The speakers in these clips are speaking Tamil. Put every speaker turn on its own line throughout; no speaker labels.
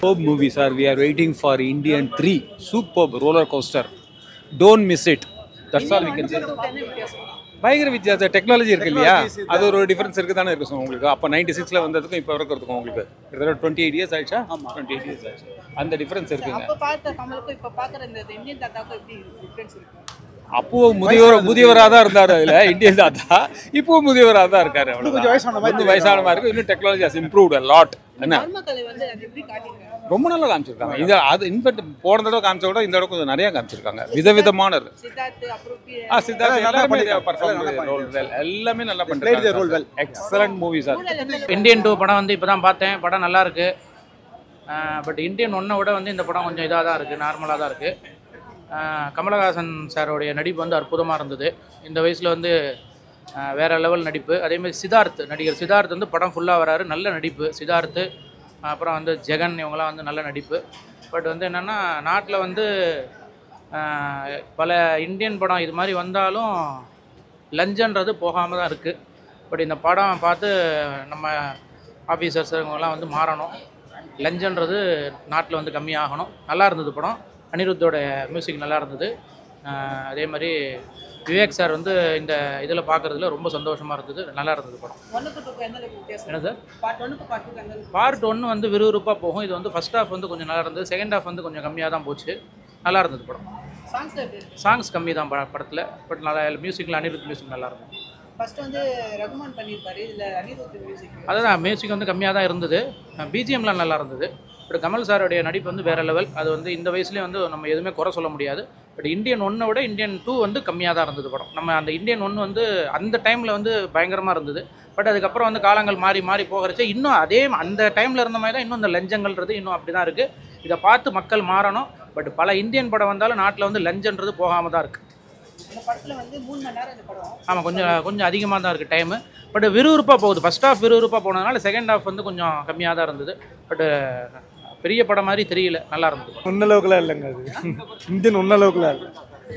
Superb movie, sir. We are waiting for Indian 3. Superb roller coaster. Don't miss it. That's all we can say. பயங்கர வித்தியாசம் டெக்னாலஜி இருக்கு இல்லையா, அது ஒரு டிஃபரன்ஸ் இருக்கு தானே இருக்கு உங்களுக்கு. அப்போ 96ல வந்ததுக்கும் இப்போ இருக்கிறதுக்கும் உங்களுக்கு கிட்டத்தட்ட 28 இயர்ஸ் ஆயிடுச்சா? 28 இயர்ஸ் ஆயிடுச்சு. அந்த டிஃபரன்ஸ் இருக்குங்க.
அப்போ பார்த்த கமலுக்கும் இப்போ பார்க்குற இந்த இந்தியன் தாத்தாவுக்கும் எப்படி டிஃபரன்ஸ் இருக்கு?
அப்போ முதியவராக தான் இருந்தார் அதில் இந்தியன் தாத்தா. இப்போ முதியவராக தான் இருக்காரு. கொஞ்சம் வயசான மாதிரி இருக்கு. இன்னும் technology has improved a lot. என்ன ரொம்ப நல்லா காமிச்சிருக்காங்க. இது அது இன்ஃபேக்ட் போன தடவை காமிச்ச விட இந்த தடவை கொஞ்சம் நிறைய காமிச்சிருக்காங்க. விதவிதமான எல்லாமே நல்லா பண்றாங்க. Excellent movie sir.
இந்தியன் 2 படம் வந்து இப்போ தான் பார்த்தேன். படம் நல்லா இருக்கு. பட் இந்தியன் 1 விட வந்து இந்த படம் கொஞ்சம் இதாக தான் இருக்குது, நார்மலாக தான் இருக்குது. கமலஹாசன் சாரோடைய நடிப்பு வந்து அற்புதமாக இருந்தது. இந்த வயசில் வந்து வேறு லெவல் நடிப்பு. அதேமாதிரி நடிகர் சித்தார்த் வந்து படம் ஃபுல்லாக வராரு. நல்ல நடிப்பு சித்தார்த்து. அப்புறம் வந்து ஜெகன் இவங்களாம் வந்து நல்ல நடிப்பு. பட் வந்து என்னென்னா நாட்டில் வந்து பல இந்தியன் படம் இது மாதிரி வந்தாலும் லஞ்சன்றது போகாமல் தான் இருக்குது. பட் இந்த படம் பார்த்து நம்ம ஆஃபீஸர்ஸ் இவங்கெல்லாம் வந்து மாறணும். லஞ்சன்றது நாட்டில் வந்து கம்மியாகணும். நல்லா இருந்தது படம். அனிருத்தோட மியூசிக் நல்லா இருந்தது. அதே மாதிரி விவேக் சார் வந்து இந்த இதில் பார்க்குறதுல ரொம்ப சந்தோஷமாக இருந்தது. நல்லா இருந்தது படம். என்ன சார்? பார்ட் 1 வந்து விறுவிறுப்பாக போகும். இது வந்து ஃபர்ஸ்ட் ஹாஃப் வந்து கொஞ்சம் நல்லா இருந்தது. செகண்ட் ஹாஃப் வந்து கொஞ்சம் கம்மியாக தான் போச்சு. நல்லா இருந்தது படம். சாங்ஸ் கம்மி தான் படத்தில். பட் நல்லா மியூசிக்கில் அனிருத் மியூசிக் நல்லா இருந்தது. அதுதான் மியூசிக் வந்து கம்மியாக தான் இருந்தது. பிஜிஎம்லாம் நல்லா இருந்தது. பட் கமல் சாரோடைய நடிப்பு வந்து வேறு லெவல். அது வந்து இந்த வயசுலேயே வந்து நம்ம எதுவுமே குறை சொல்ல முடியாது. பட் இந்தியன் 1 விட இந்தியன் 2 வந்து கம்மியாக தான் இருந்தது படம். நம்ம அந்த இந்தியன் 1 வந்து அந்த டைமில் வந்து பயங்கரமாக இருந்தது. பட் அதுக்கப்புறம் வந்து காலங்கள் மாறி போகிறச்சே இன்னும் அதே அந்த டைமில் இருந்த மாதிரி தான் இன்னும் இந்த லஞ்சங்கள்ன்றது இன்னும் அப்படி தான் இருக்குது. இதை பார்த்து மக்கள் மாறணும். பட் பல இந்தியன் படம் வந்தாலும் நாட்டில் வந்து லஞ்சன்றது போகாமல் தான் இருக்குது. ஆமாம், கொஞ்சம் அதிகமாக தான் இருக்குது டைமு. பட் விறுவிறுப்பாக போகுது. ஃபர்ஸ்ட் ஹாஃப் விறுவிறுப்பாக போனதுனால செகண்ட் ஹாஃப் வந்து கொஞ்சம் கம்மியாக தான் இருந்தது. பட் பெரிய படம் மாதிரி தெரியல, நல்லா இருந்தது.
ஒன்னளவுக்குலாம் இல்லைங்க. அது இந்தியன் ஒன்னளவுக்குலாம் இல்லை.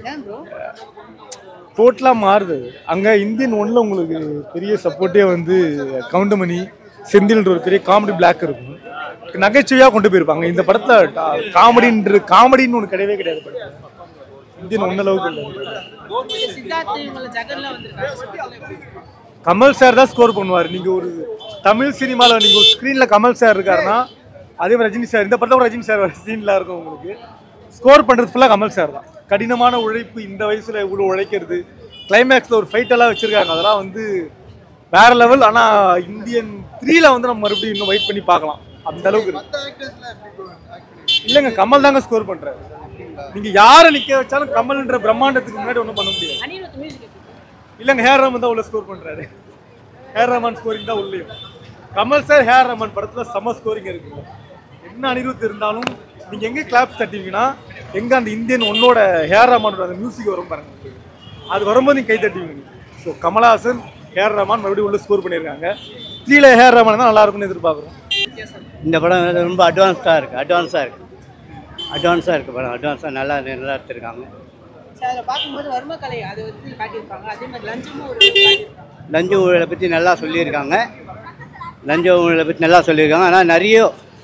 டோட்டலாக மாறுது. அங்கே இந்தியன் 1ல் உங்களுக்கு பெரிய சப்போர்ட்டே வந்து கவுண்டமணி செந்தில்ன்ற ஒரு பெரிய காமெடி பிளாக் இருக்கும். நகைச்சுவையாக கொண்டு போயிருப்பாங்க. இந்த படத்தில் காமெடின்னு ஒன்று கிடையவே கிடையாது. இந்தியன் ஒன்னளவுக்கு இல்லை. கமல் சார் தான் ஸ்கோர் பண்ணுவார். நீங்கள் ஒரு தமிழ் சினிமாவில் நீங்கள் ஒரு ஸ்க்ரீனில் கமல் சார் இருக்காருன்னா அதே மாதிரி ரஜினி சார். இந்த படத்தில் ரஜினி சார் சீன்லாம் இருக்கும். உங்களுக்கு ஸ்கோர் பண்ணுறது ஃபுல்லாக கமல் சார் தான். கடினமான உழைப்பு, இந்த வயசில் இவ்வளோ உழைக்கிறது, கிளைமேக்ஸில் ஒரு ஃபைட்டெல்லாம் வச்சுருக்காங்க. அதெல்லாம் வந்து வேறு லெவல். ஆனால் இந்தியன் 3ல் வந்து நம்ம மறுபடியும் இன்னும் வெயிட் பண்ணி பார்க்கலாம். அந்த அளவுக்கு இல்லைங்க. கமல் தாங்க ஸ்கோர் பண்ணுறாரு. நீங்கள் யாரை நிற்க வச்சாலும் கமல்ன்ற பிரம்மாண்டத்துக்கு முன்னாடி ஒன்றும் பண்ண முடியாது. இல்லைங்க, ஹேர் ரஹ்மான் தான் உள்ள ஸ்கோர் பண்ணுறாரு. ஹேர் ரஹ்மான் ஸ்கோரிங் தான் உள்ளேயும். கமல் சார் ஹேர் ரஹ்மான் படத்தில் செம்ம ஸ்கோரிங் இருக்குங்க. என்ன அனிருத் இருந்தாலும் நீங்கள் எங்கே கிளாப்ஸ் தட்டிங்கன்னா எங்கே அந்த இந்தியன் 1ஓட ஹேர் ரஹ்மானோட அந்த மியூசிக் வரும் பாருங்க. அது வரும்போது நீங்கள் கை தட்டுவீங்க. ஸோ கமல்ஹாசன் ஹேர் ரஹ்மான் மறுபடியும் உள்ள ஸ்கோர் பண்ணியிருக்காங்க. 3ல ஹேர் ரஹ்மான் தான் நல்லா இருக்கும்னு எதிர்பார்க்குறோம்.
இந்த படம் ரொம்ப அட்வான்ஸாக இருக்குது படம். அட்வான்ஸாக நல்லா எடுத்துருக்காங்க. லஞ்ச ஊழலை பற்றி நல்லா சொல்லியிருக்காங்க. ஆனால் நிறைய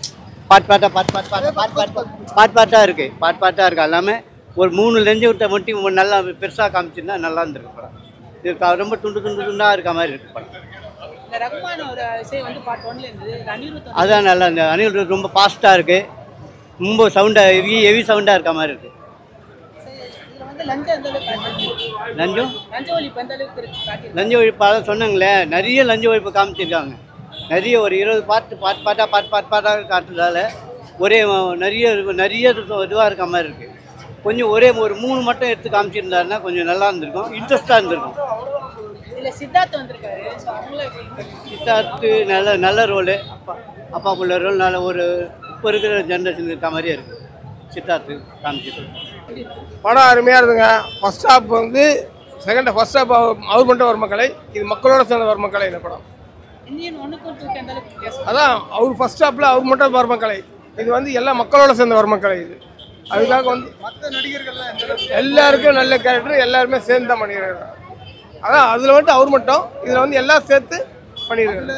பாட்டாக இருக்குது. எல்லாமே ஒரு 3 லஞ்ச விட்ட மட்டும் நல்லா பெருசாக காமிச்சிருந்தா நல்லா இருந்திருக்கு படம். இது ரொம்ப துண்டாக இருக்க மாதிரி இருக்கு படம். அதான் நல்லா இந்த அனிருத் ரொம்ப ஃபாஸ்ட்டாக இருக்குது. ரொம்ப சவுண்டாக ஹெவி சவுண்டாக இருக்க மாதிரி இருக்குது. லஞ்ச ஒழிப்பு அதான் சொன்னாங்களே, நிறைய லஞ்ச ஒழிப்பு காமிச்சிருக்காங்க. நிறைய ஒரு 20 பாட்டாக காட்டுறதால ஒரே நிறைய இதுவாக இருக்க மாதிரி இருக்குது. கொஞ்சம் ஒரே ஒரு 3 மட்டும் எடுத்து காமிச்சிருந்தாருன்னா கொஞ்சம் நல்லா இருந்திருக்கும், இன்ட்ரெஸ்டாக இருந்திருக்கும். சித்தார்த்து நல்ல ரோலு, அப்பாக்குள்ள ரோல் நல்ல ஒரு இப்போ இருக்கிற ஜென்ரேஷனுக்கு இருக்க மாதிரியே இருக்குது. சித்தார்த்து காமிச்சிட்டு
படம் அருமையாக இருக்குங்க. ஃபர்ஸ்ட் ஹாஃப் வந்து ஃபர்ஸ்ட் ஹாஃப் அவர் மட்டும் வரும் மக்களை, இது மக்களோட சேர்ந்த வரும் மக்களை. இந்த படம் அதான் அவர் ஃபர்ஸ்ட் ஹாஃப்ல அவர் மட்டும் வரும் மக்களை, இது வந்து எல்லா மக்களோட சேர்ந்த வரும் மக்களை. இது அதுக்காக வந்து மற்ற நடிகர்கள் எல்லாருக்கும் நல்ல கேரக்டர், எல்லாருமே சேர்ந்து தான் பண்ணிக்கிறாங்க. அதான் அதில் வந்துட்டு அவர் மட்டும், இதில் வந்து எல்லாம் சேர்த்து பண்ணியிருக்காரு.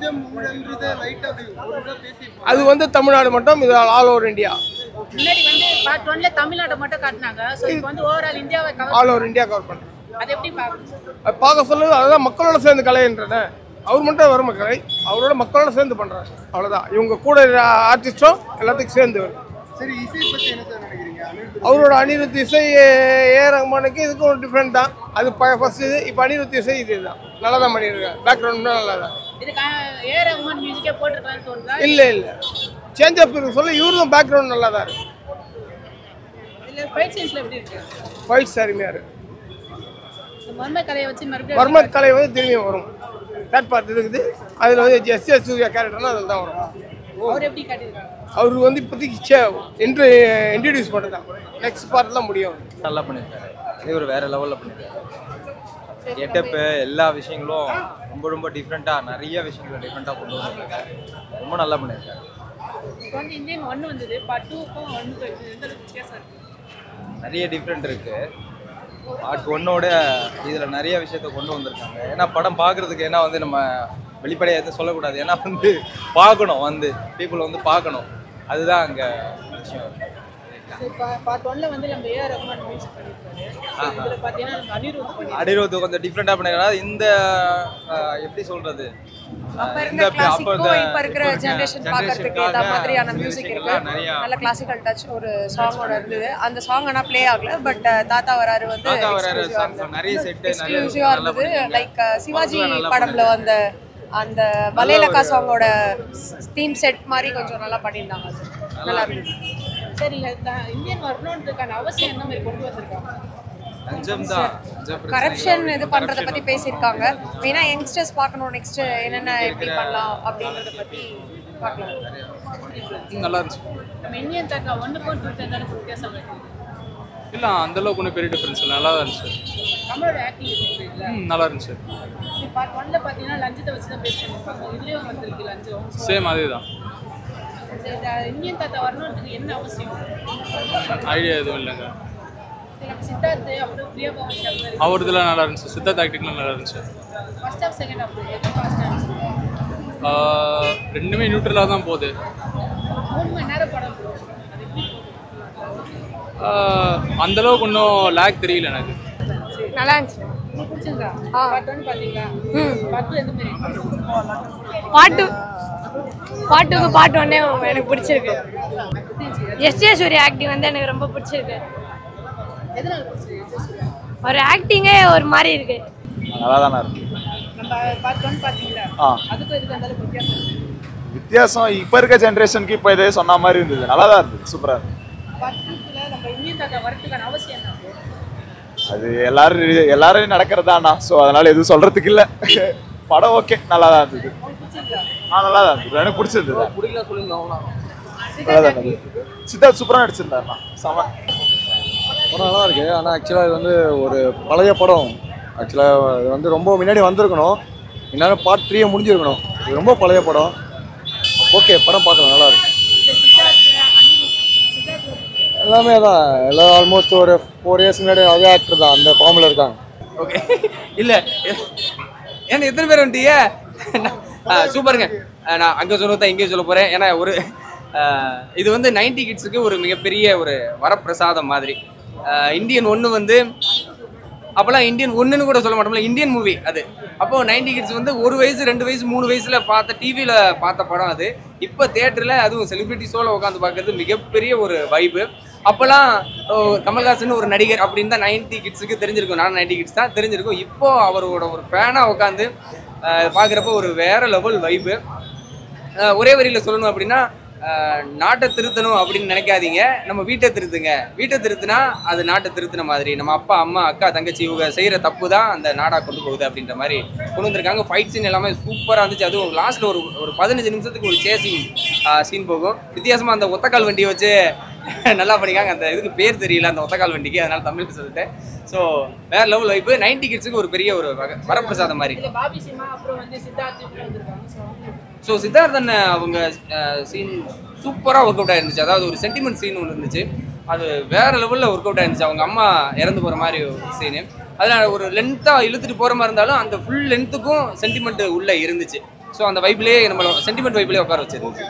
அது வந்து தமிழ்நாடு மட்டும், இது ஆல் ஓவர் இந்தியா.
முன்னாடி வந்து பார்ட் 1ல தமிழ்நாட்டை மட்டும் காட்டினாங்க. சோ இப்போ வந்து ஓவரால் இந்தியாவை cover
all over India cover பண்ணுறேன்.
அது எப்படி பார்க்கணும்?
அது பார்க்க சொல்லுது. அதுதான் மக்களோட சேர்ந்து கலைன்றன. அவர் மட்டும் வரும் கலை, அவரோட மக்களோட சேர்ந்து பண்ணுறாரு, அவ்வளோதான். இவங்க கூட ஆர்டிஸ்டும் எல்லாத்துக்கும் சேர்ந்து வரும்.
சரி, இசை பத்தி என்ன சார் நினைக்கிறீங்க?
அவரோட அனிருத் இசை ஏஆர் ரஹ்மானுக்கு இதுக்கும் ஒரு டிஃப்ரெண்ட் தான். அது ஃபர்ஸ்ட் இது. இப்போ அனிருத் இசை இதுதான் நல்லா தான் பண்ணியிருக்காங்க. பேக்ரவுண்டும் நல்லா தான்.
இதுக்கு ஏஆர் ரஹ்மான் மியூசிக்கே போட்டுருக்கலாம்னு தோணுதா?
இல்லை சேஞ்ச் அப் இருக்கு சொல்ல. இவரும் பேக்ரவுண்ட் நல்லா தான் இருக்கு.
இல்ல ஃபைட் சீன்ஸ்ல எப்படி இருக்கு?
ஃபைட்ஸ் அருமையாக இருக்கு.
மர்ம கலையை வச்சு மறுபடியும்
மர்மத் கலை வந்து திரும்பியும் வரும். தேர்ட் பார்ட் இருக்குது. அதில் வந்து எஸ் சூர்யா கேரக்டர்னா அதில் தான் வரும்.
அவர் எப்படி காட்டியிருக்காங்க?
அவர் வந்து இப்போதைக்கு இன்ட்ரடியூஸ் பண்ணது தான். நெக்ஸ்ட் பார்ட்லாம் முடியும்.
நல்லா பண்ணியிருக்காரு. இது ஒரு வேற லெவலில் பண்ணியிருக்காரு. கெட்டப்பு எல்லா விஷயங்களும் ரொம்ப டிஃப்ரெண்ட்டாக, நிறைய விஷயங்கள் டிஃப்ரெண்ட்டாக கொண்டு வந்திருக்காரு. ரொம்ப நல்லா பண்ணியிருக்காரு.
இப்போ வந்து இந்தியன் 1 வந்தது, பார்ட் 2க்கும் 1க்கும் எந்த அளவுக்கு வித்தியாசம் இருக்கு?
நிறைய டிஃப்ரெண்ட் இருக்குது. பார்ட் 1ஓட இதில் நிறைய விஷயத்த கொண்டு வந்திருக்காங்க. ஏன்னா படம் பார்க்குறதுக்கு, ஏன்னா வந்து நம்ம வெளிப்படையாக எதுவும் சொல்லக்கூடாது. ஏன்னா வந்து பார்க்கணும், வந்து பீப்புள் வந்து பார்க்கணும். அதுதான் அங்கே விஷயம்.
பார்ட் 1ல வந்து நம்ம ஏஆர் ரஹ்மான் மியூசிக் பண்ணிருக்காரு. இதுல பாத்தீங்கன்னா நம்ம
அனிருத் கொஞ்சம் டிஃப்ரெண்டாக பண்ணிருக்காங்க. இந்த எப்படி சொல்றது,
அப்ப இருக்கிற ஜெனரேஷன் பார்க்கிறதுக்கு ஏத்த மாதிரியான மியூசிக் இருக்கு. நல்ல கிளாசிக்கல் டச் ஒரு சாங்கோட இருந்தது. அந்த சாங் ஆனா ப்ளே ஆகல. பட் தாத்தா வராரு வந்து
நிறைய செட்
எக்ஸ்க்ளூசிவா இருந்தது. லைக் சிவாஜி படம்ல அந்த வலைலக்கா சாங்கோட தீம் செட் மாதிரி கொஞ்சம் நல்லா பண்ணியிருந்தாங்க. அது நல்லா இருந்துச்சு.
சரி, இந்தியன் வரணுன்றதுக்கான அவசியம் என்ன மாதிரி கொண்டு வந்திருக்காங்க?
கரப்ஷன் இது பண்றத பத்தி பேசியிருக்காங்க. மெயினா யங்ஸ்டர்ஸ் பார்க்கணும், நெக்ஸ்ட் என்னென்ன எப்படி பண்ணலாம் அப்படின்றத பத்தி பார்க்கலாம்.
நல்லா இருந்துச்சு.
நம்ம இந்தியன் தாத்தா 1க்கும் 2க்கும் என்ன வித்தியாசம் இருக்கு?
இல்லை அந்த அளவுக்கு ஒன்றும் பெரிய டிஃப்ரென்ஸ் இல்லை, நல்லா தான் இருந்துச்சு.
நம்மளோட ஆக்டிங் இருக்குல்ல,
நல்லா இருந்துச்சு.
பார்ட் 1ல பாத்தீங்கன்னா லஞ்சத்தை வச்சு தான் பேஸ் பண்ணிருப்பாங்க. இதுலயும் வந்திருக்கு லஞ்சம்.
சேம் அதே தான்.
இந்தியன் தாத்தா வரணுன்றதுக்கு என்ன அவசியம்?
ஐடியா எதுவும் இல்லைங்க.
சித்தார்த் அப்புறம் பிரியா பவானி
அவர் இதெல்லாம் நல்லா இருந்துச்சு. சித்தார்த் ஆக்டிங்லாம் நல்லா இருந்துச்சு.
ஃபர்ஸ்ட் ஹாஃப் செகண்ட் ஹாஃப் எது ஃபாஸ்டா இருந்துச்சு?
ரெண்டுமே நியூட்ரலாக தான் போகுது.
3 மணி நேரம் படம்
அந்த அளவுக்கு ஒன்றும் லேக் தெரியல எனக்கு.
நல்லா இருந்துச்சு.
உங்களுக்கு பிடிச்சிருக்கா? பார்ட் 1 பாத்தீங்களா? பார்ட் 2 எந்த மாதிரி?
பார்ட் 2க்கு பார்ட் 1 எனக்கு பிடிச்சிருக்கு. எஸ் சூர்யா ஆக்டிங் வந்து எனக்கு ரொம்ப பிடிச்சிருக்கு.
எதனால பிடிச்சிருக்கு?
ஒரு ஆக்டிங்கே ஒரு மாதிரி இருக்கு.
நல்லா தானே இருக்கு.
நம்ம பார்ட் 1 பாத்தீங்களா? அதுக்கு இதுக்கு அந்த அளவுக்கு வித்தியாசம் இருக்கு.
வித்தியாசம் இப்போ இருக்க ஜென்ரேஷனுக்கு இப்போ இதே சொன்ன மாதிரி இருந்தது. நல்லா தான் இருந்தது, சூப்பராக இருந்தது.
பார்ட் 2ல நம்ம இந்தியன் தாத்தா வரதுக்கான அவசியம் என்ன?
அது எல்லாரும் நடக்கிறதாண்ணா. ஸோ அதனால எதுவும் சொல்றதுக்கு இல்லை. படம் ஓகே, நல்லா தான் இருந்தது. நல்லா தான் இருந்தது, எனக்கு பிடிச்சிருந்தது. சித்தார்த் சூப்பராக நடிச்சிருந்தாருண்ணா, செம.
படம் நல்லா இருக்கு. ஆனால் ஆக்சுவலாக இது வந்து ஒரு பழைய படம். ஆக்சுவலாக இது வந்து ரொம்ப முன்னாடி வந்திருக்கணும். இந்நேரம் பார்ட் 3 முடிஞ்சிருக்கணும். இது ரொம்ப பழைய படம். ஓகே, படம் பார்க்கலாம், நல்லா இருக்கு. எல்லாமே தான், எல்லாம் ஆல்மோஸ்ட் ஒரு 4 இயர்ஸ் முன்னாடி அதே ஆக்டர் தான், அந்த ஃபார்மில் இருக்காங்க.
ஓகே, இல்லை ஏன்னா எத்தனை பேர் வந்துட்டீங்க? சூப்பருங்க. நான் அங்கே சொல்ல இங்கே சொல்ல போகிறேன். ஏன்னா ஒரு இது வந்து 90 கிட்ஸுக்கு ஒரு மிகப்பெரிய ஒரு வரப்பிரசாதம் மாதிரி. இந்தியன் 1 வந்து அப்போல்லாம் இந்தியன் 1ன்னு கூட சொல்ல மாட்டோம்ல, இந்தியன் மூவி அது. அப்போது 90 கிட்ஸ் வந்து 1 வயசு 2 வயசு 3 வயசில் பார்த்த டிவியில் பார்த்த படம் அது. இப்போ தேட்டரில் அதுவும் செலிபிரிட்டிஸோடு உட்காந்து பார்க்கறது மிகப்பெரிய ஒரு வைப்பு. அப்போல்லாம் கமல்ஹாசன் ஒரு நடிகர் அப்படின்னு தான் 90 கிட்ஸுக்கு தெரிஞ்சிருக்கும். நான் 90 கிட்ஸ் தான் தெரிஞ்சிருக்கும். இப்போது அவரோட ஒரு ஃபேனாக உட்காந்து பார்க்குறப்போ ஒரு வேறு லெவல் வைப்பு. ஒரே வரியில் சொல்லணும் அப்படின்னா, நாட்டை திருத்தணும் அப்படின்னு நினைக்காதீங்க, நம்ம வீட்டை திருத்துங்க. வீட்டை திருத்தினா அது நாட்டை திருத்தின மாதிரி. நம்ம அப்பா அம்மா அக்கா தங்கச்சி இவங்க செய்கிற தப்பு தான் அந்த நாடாக கொண்டு போகுது அப்படின்ற மாதிரி கொண்டு வந்திருக்காங்க. ஃபைட் சீன் எல்லாமே சூப்பராக இருந்துச்சு. அதுவும் லாஸ்ட்டில் ஒரு 15 நிமிஷத்துக்கு ஒரு சேசிங் சீன் போகும். வித்தியாசமாக அந்த ஒத்தக்கால் வண்டியை வச்சு நல்லா பண்ணிக்காங்க. அந்த இதுக்கு பேர் தெரியல, அந்த ஒத்தக்கால் வண்டிக்கு, அதனால தமிழுக்கு சொல்லிட்டேன். ஸோ வேறு லெவல் வைப்பு. 90 கிட்ஸுக்கு ஒரு பெரிய ஒரு வரப்பிரசாதம் மாதிரி. ஸோ சித்தார்த்தன் அவங்க சீன் சூப்பராக ஒர்க் அவுட் ஆயிருந்துச்சு. அதாவது ஒரு சென்டிமெண்ட் சீன் ஒன்று இருந்துச்சு, அது வேறு லெவலில் ஒர்க் அவுட் ஆயிருந்துச்சு. அவங்க அம்மா இறந்து போகிற மாதிரி ஒரு சீனு. அதில் ஒரு லென்த்தாக இழுத்துட்டு போகிற மாதிரி இருந்தாலும் அந்த ஃபுல் லென்த்துக்கும் சென்டிமெண்ட் உள்ளே இருந்துச்சு. ஸோ அந்த வைப்லேயே நம்ம சென்டிமெண்ட் வைப்லேயே உட்கார வச்சிருந்துச்சு.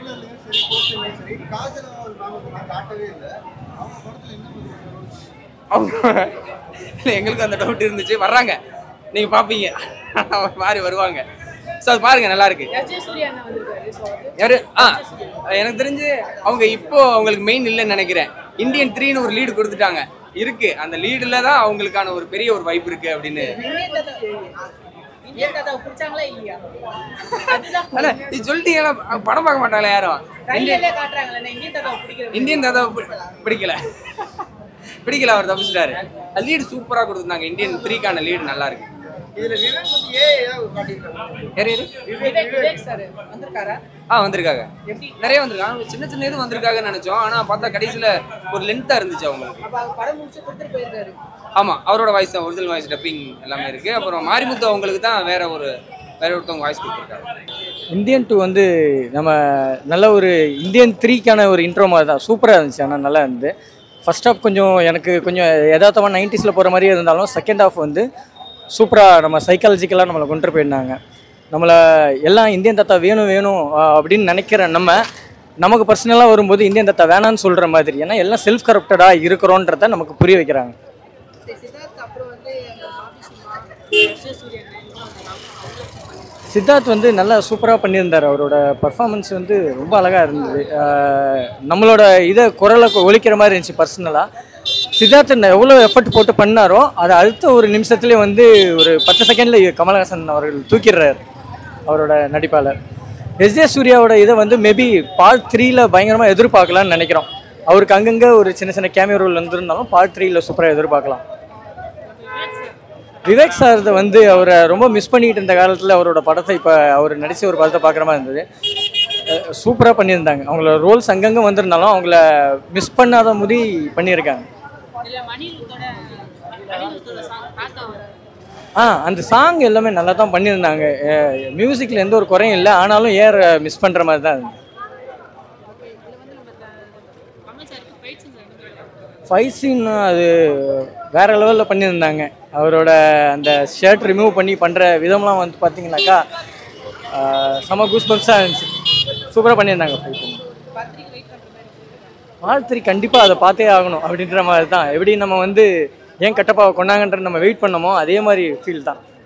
இல்லை எங்களுக்கு அந்த டவுட் இருந்துச்சு. வர்றாங்க, நீங்கள் பார்ப்பீங்க, மாறி வருவாங்க. ஸோ அது பாருங்க, நல்லா இருக்கு. யாரு? எனக்கு தெரிஞ்சு அவங்க இப்போ அவங்களுக்கு மெயின் இல்லைன்னு நினைக்கிறேன். இந்தியன் 3ன்னு ஒரு லீடு கொடுத்துட்டாங்க. இருக்கு, அந்த லீடில் தான் அவங்களுக்கான ஒரு பெரிய ஒரு வைப் இருக்கு அப்படின்னு. நீ சொல்லிட்டீங்கன்னா படம் பார்க்க மாட்டாங்களா யாரும்? இந்தியன் தாத்தாவை பிடிக்கல, அவர் தப்பிச்சிட்டாரு. லீடு சூப்பரா கொடுத்துருந்தாங்க. இந்தியன் 3க்கான லீடு நல்லா இருக்கு. வந்திருக்காங்க, நிறைய வந்திருக்காங்க. சின்ன சின்ன இது வந்திருக்காங்கன்னு நினைச்சோம். ஆனா பார்த்தா கடைசியில ஒரு லென்த்தா இருந்துச்சு அவங்களுக்கு. ஆமா, அவரோட வாய்ஸ் தான், ஒரிஜினல் வாய்ஸ், டப்பிங் எல்லாமே இருக்கு. அப்புறம் மாரிமுத்து அவங்களுக்கு தான் வேற ஒருத்தவங்க வாய்ஸ் கொடுத்துருக்காங்க.
இந்தியன் 2 வந்து நம்ம நல்ல ஒரு இந்தியன் 3க்கான ஒரு இன்ட்ரோ மாதிரி தான், சூப்பராக இருந்துச்சு. ஆனால் நல்லா இருந்து ஃபர்ஸ்ட் ஹாஃப் எனக்கு கொஞ்சம் யதார்த்தமாக 90s போகிற மாதிரியே இருந்தாலும் செகண்ட் ஹாஃப் வந்து சூப்பராக நம்ம சைக்காலஜிக்கலாக நம்மளை கொண்டு போயிருந்தாங்க. நம்மளை எல்லாம் இந்தியன் தாத்தா வேணும் அப்படின்னு நினைக்கிற நமக்கு பர்சனலாக வரும்போது இந்தியன் தாத்தா வேணான்னு சொல்கிற மாதிரி, ஏன்னா எல்லாம் செல்ஃப் கரப்டடாக இருக்கிறோன்றத நமக்கு புரிய வைக்கிறாங்க. சித்தார்த் வந்து நல்லா சூப்பராக பண்ணியிருந்தார். அவரோட பர்ஃபார்மன்ஸ் வந்து ரொம்ப அழகாக இருந்தது. நம்மளோட இதை குரலை ஒலிக்கிற மாதிரி இருந்துச்சு. பர்சனலாக சித்தார்த் எவ்வளோ எஃபர்ட் போட்டு பண்ணாரோ அதை அடுத்த ஒரு நிமிஷத்துலேயே வந்து ஒரு 10 செகண்டில் கமலஹாசன் அவர்கள் தூக்கிடுறாரு அவரோட நடிப்பாளர். எஸ்.ஜே. சூர்யாவோட இதை வந்து மேபி பார்ட் 3ல் பயங்கரமாக எதிர்பார்க்கலான்னு நினைக்கிறோம். அவருக்கு அங்கங்கே ஒரு சின்ன சின்ன கேமியோ ரோல் வந்துருந்தாலும் பார்ட் 3ல் சூப்பராக எதிர்பார்க்கலாம். விவேக் சார் வந்து அவரை ரொம்ப மிஸ் பண்ணிட்டு இருந்த காலத்தில் அவரோட படத்தை இப்போ அவர் நடித்த ஒரு படத்தை பார்க்குற மாதிரி இருந்தது. சூப்பராக பண்ணியிருந்தாங்க. அவங்களோட ரோல்ஸ் அங்கங்கே வந்திருந்தாலும் அவங்கள மிஸ் பண்ணாத மாதிரி பண்ணியிருக்காங்க. அந்த சாங் எல்லாமே நல்லா தான் பண்ணியிருந்தாங்க. மியூசிக்கில் எந்த ஒரு குறையும் இல்லை, ஆனாலும் மிஸ் பண்ணுற மாதிரி தான் இருந்தது. ஃபைட் சீன் அது வேறு லெவலில் பண்ணியிருந்தாங்க. அவரோட அந்த ஷர்ட் ரிமூவ் பண்ணி பண்ணுற விதம்லாம் வந்து பார்த்தீங்கன்னாக்கா செம கூஸ்பம்ஸாக இருந்துச்சு. சூப்பராக பண்ணியிருந்தாங்க. ஃபைட் சீன் பார்ட் 3 கண்டிப்பாக அதை பார்த்தே ஆகணும் அப்படின்ற மாதிரி தான். எப்படி நம்ம வந்து ஏன் கட்டப்பாவை கொண்டாங்கன்ற நம்ம வெயிட் பண்ணமோ அதே மாதிரி ஃபீல் தான்.